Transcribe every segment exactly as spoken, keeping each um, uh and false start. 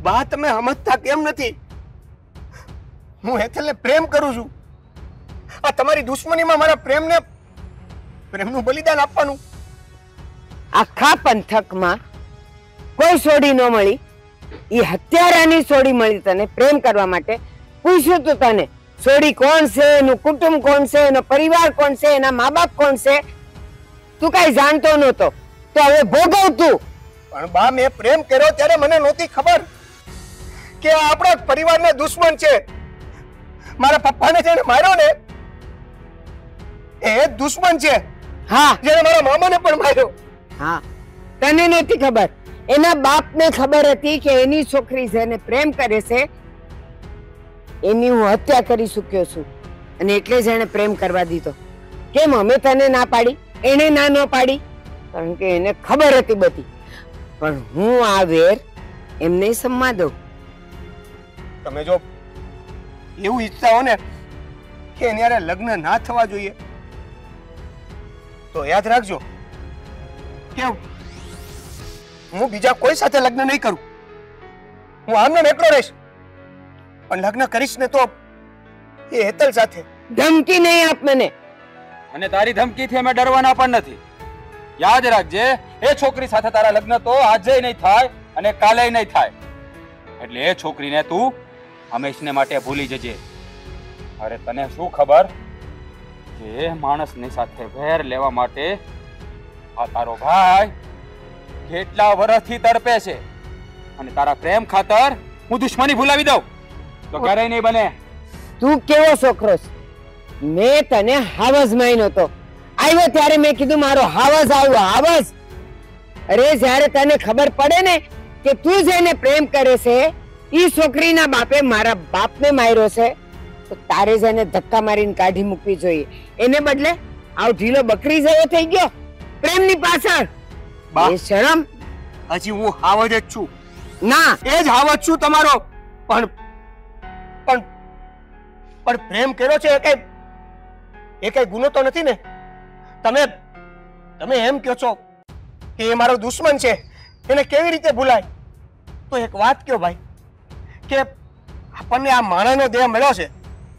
બા તમે સમજતા કેમ નથી? હું હેતલને પ્રેમ કરું છું. આ તમારી દુશ્મનીમાં મારા પ્રેમને પ્રેમનું બલિદાન આપવાનું. આખા પંથકમાં કોઈ સોડી ન મળી, એ હત્યારાની સોડી મળી તને પ્રેમ કરવા માટે. પૂછ્યું તું તને સોડી કોણ છે, એનું કુટુંબ કોણ છે, એનો પરિવાર કોણ છે, એના મા બાપ કોણ છે? તું કઈ જાણતો નહોતો, તો હવે ભોગવતું. પણ બા મેં પ્રેમ કર્યો ત્યારે મને નહોતી ખબર કે આ આપણા પરિવારના દુશ્મન છે. મારા પપ્પાને જેને માર્યો ને એ દુશ્મન છે. હા, જેને મારા મામાને પણ માર્યો. હા, તને નહોતી ખબર. એના બાપને ખબર હતી કે એની છોકરી જેને પ્રેમ કરે છે એની હું હત્યા કરી ચૂક્યો છું, અને એટલે જ એને પ્રેમ કરવા દીધો. કેમ અમે તને ના પાડી, એને ના ન પાડી? કારણ કે એને ખબર હતી બધી. પણ હું આ વેર એમને સમવા દઉં. તમે જો એવું ઈચ્છતા હો ને કે એની હારે લગ્ન ના થવા જોઈએ તો યાદ રાખજો કે હું બીજા કોઈ સાથે લગ્ન નહીં કરું. હું આમને એકલો રહીશ, પણ લગ્ન કરીશ ને તો એ હેતલ સાથે. ધમકી નહીં આપ મને. અને તારી ધમકીથી અમે ડરવાના પણ નથી. યાદ રાખજે, એ છોકરી સાથે તારા લગ્ન તો આજે નહીં થાય અને કાલે નહીં થાય. એટલે એ છોકરીને તું હંમેશને માટે ભૂલી જજે. અરે તને શું ખબર કે એ માણસની સાથે વેર લેવા માટે આ તારો ભાઈ કેટલા વર્ષથી તડપે છે, અને તારા પ્રેમ ખાતર હું દુશ્મની ભૂલાવી દઉં તો ક્યારેય નહીં બને. તું કેવો છોકરો છે? મેં તને હાવજ માન્યો તો. આવ્યો ત્યારે મેં કીધું મારો હાવજ આવ્યો, હાવજ. અરે જ્યારે તને ખબર પડે ને કે તું જેને પ્રેમ કરે છે ઈ છોકરીના બાપે મારા બાપને માર્યો છે, તો તારે જ એને ધક્કા મારીને કાઢી મૂકવી જોઈએ. એને બદલે આવ ઢીલો બકરી જેવો થઈ ગયો પ્રેમની પાછળ. એ શરમ. હજી હું હાવજ જ છું. ના, એ જ હાવજ છું તમારો. પણ પણ પણ પ્રેમ કર્યો છે એ કઈ એ કઈ ગુનો તો નથી ને? તમે તમે એમ કહો છો કે એ મારો દુશ્મન છે, એને કેવી રીતે ભૂલાય? તો એક વાત કહો ભાઈ કે આપણને આ માણસનો દેહ મળ્યો છે,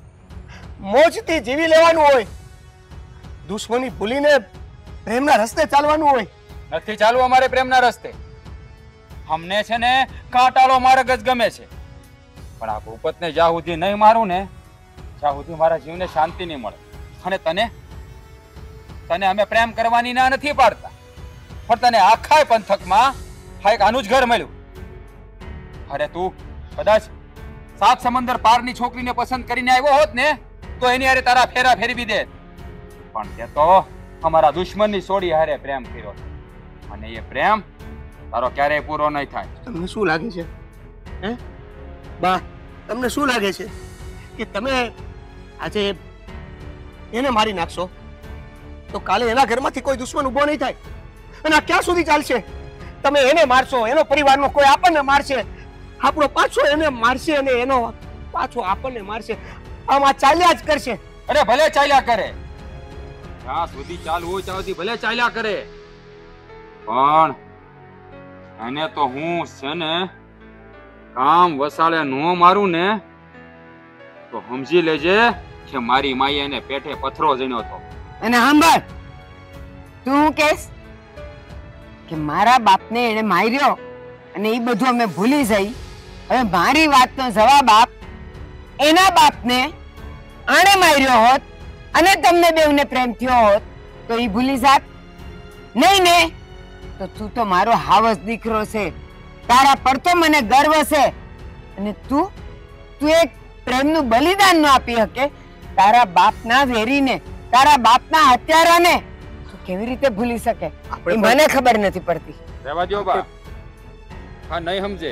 મોજથી જીવી લેવાનું હોય, દુશ્મની ભૂલીને પ્રેમના રસ્તે ચાલવાનું હોય. નથી ચાલવું અમારે પ્રેમના રસ્તે. અમને છે ને કાંટાળો માર્ગ જ ગમે છે, પણ આ ભૂપતને જ્યાં સુધી નહીં મારું ને ત્યાં સુધી મારા જીવને શાંતિ નહીં મળે. અને તને તને અમે પ્રેમ કરવાની ના નથી પાડતા, પણ તને આખા પંથકમાં આ એક આનું જ ઘર મળ્યું. અરે તું કદાચ સાત સમંદર પારની છોકરીને પસંદ કરીને આવ્યો હોત ને તો એની હારે તારા ફેરા ફેરવી દે, પણ તે તો અમારા દુશ્મનની સોડી હારે પ્રેમ કર્યો, અને એ પ્રેમ તારો ક્યારેય પૂરો નહીં થાય. તમને શું લાગે છે હે બા? તમને શું લાગે છે કે તમે આજે એને મારી નાખશો તો કાલે એના ઘરમાંથી કોઈ દુશ્મન ઉભો નહીં થાય? અને આ ક્યાં સુધી ચાલશે? તમે એને મારશો, એનો પરિવારનો કોઈ આપણને મારશે, આપણો પાછો એને મારશે અને એનો પાછો આપણને મારશે. આમ આ ચાલ્યા જ કરશે. અરે ભલે ચાલ્યા કરે, જ્યાં સુધી ચાલવું હોય ત્યાં સુધી ભલે ચાલ્યા કરે, પણ એને તો હું છે ને કામ વસાડે નો મારું ને તો સમજી લેજે કે મારી માએ એને પેટે પથરો જણ્યો હતો. અને સાંભળ, તું હું કહેશ કે મારા બાપને એને માર્યો અને એ બધું અમે ભૂલી જઈ. હવે મારી વાતનો જવાબ આપ. એના બાપને આણે માર્યો હોત અને તમને બેવને પ્રેમ થયો હોત તો એ ભૂલી જાત નહીં ને? તો તું તો મારો હાવસ દીકરો છે, તારા પર તો મને ગર્વ છે. અને તું તું એક પ્રેમનું બલિદાન ન આપી શકે તારા બાપના વેરીને, તારા બાપના હત્યારાને તું કેવી રીતે ભૂલી શકે? એ મને ખબર નથી પડતી. રહેવા દો બા, હા નહીં સમજે.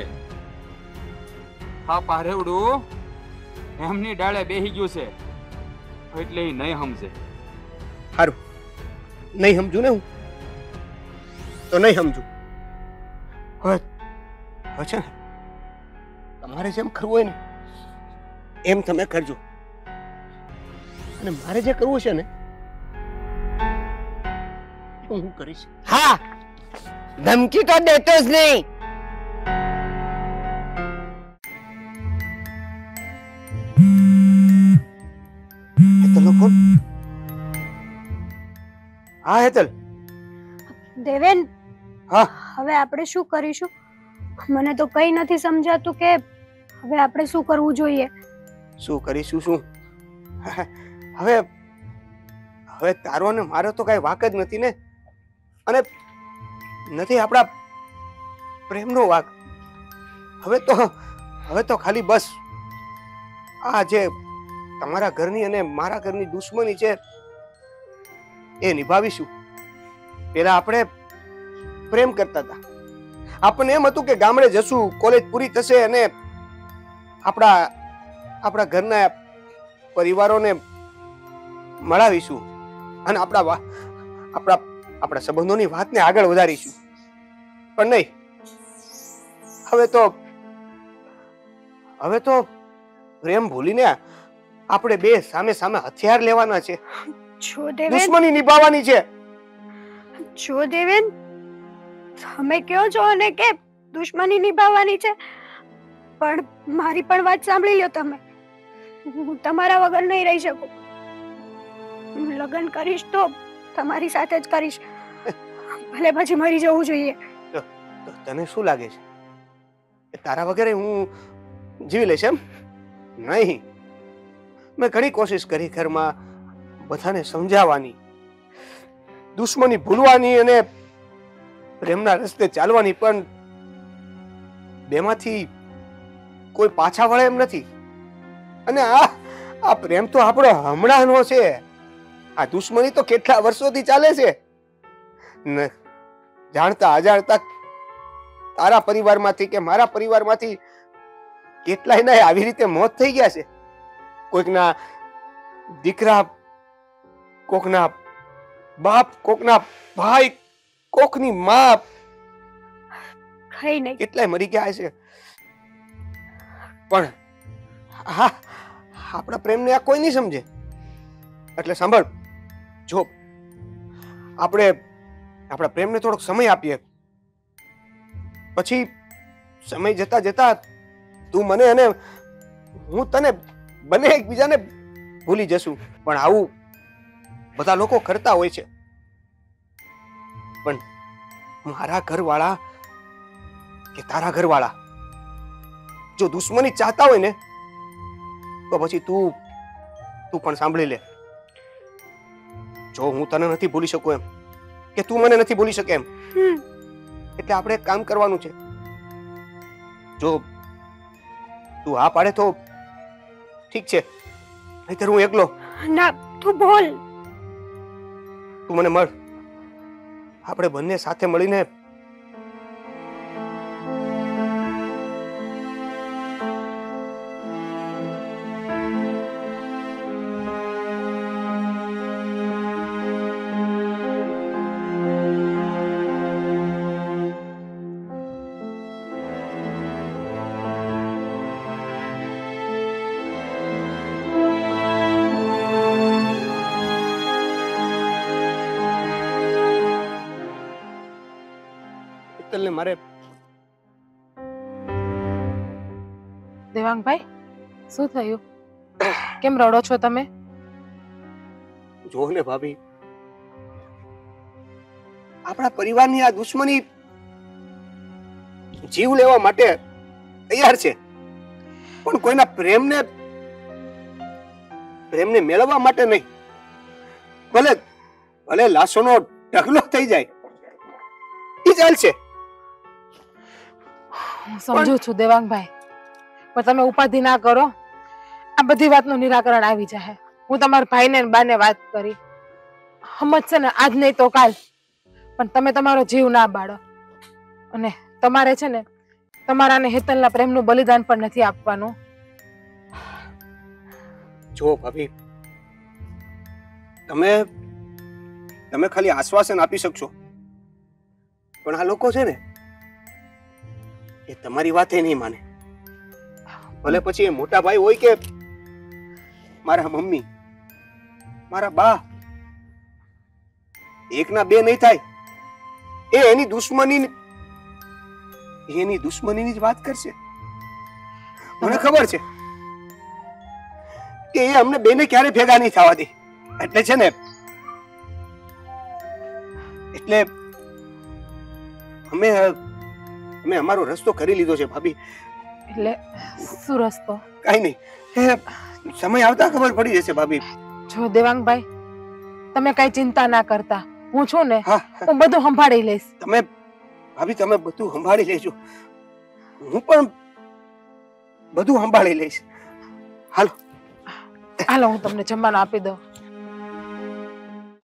હા પારેવડું એમની ડાળે બેહી ગયું છે એટલે એ નહીં સમજે. સારું, નહીં સમજુ ને હું તો નહીં સમજુ. હવે હવે છે ને તમારે જેમ કરવું હોય ને એમ તમે કરજો, અને મારે જે કરવું છે ને હું કરીશ. હા, ધમકી તો દેતો જ નહીં. હેતલ? દેવેન, હા હવે આપણે શું કરીશું? મને તો કઈ નથી સમજાતું કે હવે આપણે શું કરવું જોઈએ. શું કરીશું શું? હવે હવે તારો ને મારો તો કઈ વાક જ નથી ને, અને નથી આપણા પ્રેમનો વાક. હવે તો હવે તો ખાલી બસ આ જે તમારા ઘરની અને મારા ઘરની દુશ્મની છે એ નિભાવીશું. પેલા આપણે પ્રેમ કરતા હતા. આપણને એમ હતું કે ગામડે જશું, કોલેજ પૂરી થશે અને આપણા આપણા ઘરના પરિવારોને મળાવીશું અને આપણા આપણા આપણા સંબંધોની વાતને આગળ વધારીશું. પણ નહીં, હવે તો હવે તો પ્રેમ ભૂલીને આપણે બે સામે સામે હથિયાર લેવાના છે, જો દેવેન, દુશ્મની નિભાવવાની છે. જો દેવેન, તમે કહો છો ને કે દુશ્મની નિભાવવાની છે, પણ મારી પણ વાત સાંભળી લ્યો તમે. હું તમારા વગર નહીં રહી શકું. હું લગ્ન કરીશ તો તમારી સાથે જ કરીશ, ભલે પછી મરી જવું જોઈએ. તો તને શું લાગે છે કે તારા વગર હું જીવી લઈશ એમ? નહીં. મેં ઘણી કોશિશ કરી ઘરમાં બધાને સમજાવવાની, દુશ્મની ભૂલવાની અને પ્રેમના રસ્તે ચાલવાની, પણ બેમાંથી કોઈ પાછા વળે એમ નથી. અને આ આ પ્રેમ તો આપણો હમણાંનો છે. આ દુશ્મની તો કેટલા વર્ષોથી ચાલે છે. ન જાણતા અજાણતા તારા પરિવારમાંથી કે મારા પરિવારમાંથી કેટલાય ના આવી રીતે મોત થઈ ગયા છે. કોઈકના દીકરા, કોકના બાપ, કોકના ભાઈ, કોકની માં, કઈ નહીં, કેટલાય મરી ગયા છે. પણ હા, આપણા પ્રેમને આ કોઈ નહીં સમજે. એટલે સાંભળ, જો આપણે આપણા પ્રેમને થોડોક સમય આપીએ, પછી સમય જતા જતા તું મને અને હું તને બંને એકબીજાને ભૂલી જશું. પણ આવું બધા લોકો કરતા હોય છે. પણ મારા ઘરવાળા કે તારા ઘરવાળા જો દુશ્મની ચાહતા હોય ને, તો પછી તું તું પણ સાંભળી લે. જો હું તને નથી ભૂલી શકું એમ, કે તું મને નથી ભૂલી શકે એમ, એટલે આપણે એક કામ કરવાનું છે. જો તું હા પાડે તો ઠીક છે, નહીતર હું એકલો. ના, તું બોલ. તું મને મળ, આપણે બંને સાથે મળીને ને મારે. દેવાંગભાઈ, શું થયું? કેમ રડો છો તમે? જો ને ભાભી, આપણા પરિવારની આ દુશ્મની જીવ લેવા માટે તૈયાર છે, પણ કોઈના પ્રેમને પ્રેમને મેળવવા માટે નહીં. ભલે ભલે લાશોનો ઢગલો થઈ જાય એ ચાલશે. હું સમજુ છું દેવાંગભાઈ, પણ તમે ઉપાધિ ના કરો. આ બધી વાતનું નિરાકરણ આવી જાય. હું તમારા ભાઈને ને બાને વાત કરી, સમજશે ને આજ નહીં તો કાલ. પણ તમે તમારો જીવ ના બાળો. અને તમારે છે ને તમારા ને હેતલના પ્રેમનું બલિદાન પણ નથી આપવાનું. જો ભાભી, તમે તમે ખાલી આશ્વાસન આપી શકશો, પણ આ લોકો છે ને એ તમારી વાતે નહીં માને. ભલે પછી એ મોટા ભાઈ હોય કે મારા મમ્મી, મારા બા, એકના બે નહીં થાય. એ એની દુશ્મની એની દુશ્મનીની જ વાત કરશે. મને ખબર છે કે એ અમને બેને ક્યારે ભેગા નહીં થવા દે. એટલે છે ને એટલે અમે અમે અમારો રસ્તો કરી લીધો છે ભાભી. એટલે શું રસ્તો? કાઈ નહીં, એ સમય આવતા ખબર પડી જશે ભાભી. જો દેવાંગભાઈ, તમે કઈ ચિંતા ના કરતા, હું છું ને, હા હું બધું સંભાળી લઈશ. તમે ભાભી તમે બધું સંભાળી લેજો, હું પણ બધું સંભાળી લઈશ. હાલો હાલો, હું તમને જમવાનું આપી દઉં.